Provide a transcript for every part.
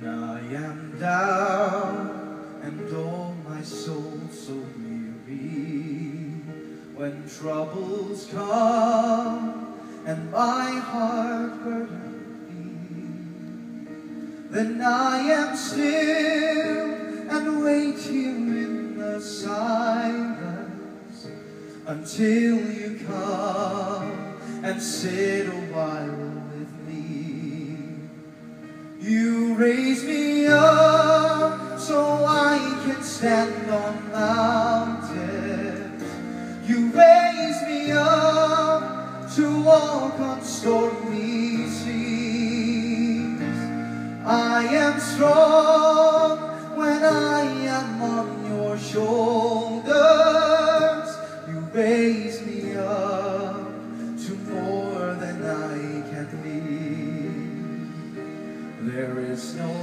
I am down and oh my soul so weary, when troubles come and my heart burdened be, then I am still and wait here in the silence until you come and sit a while with me. You raise me up so I can stand on mountains. You raise me up to walk on stormy seas. I am strong when I am on your shoulders. You raise me up to more than I can be. There is no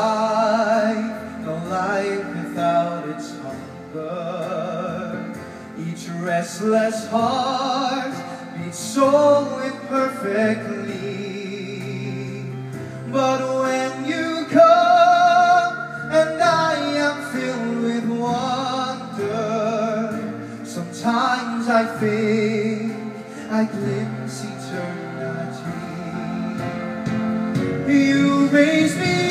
life without its hunger. Each restless heart beats so imperfectly. But when you come and I am filled with wonder, sometimes I think I glimpse eternity. You raise me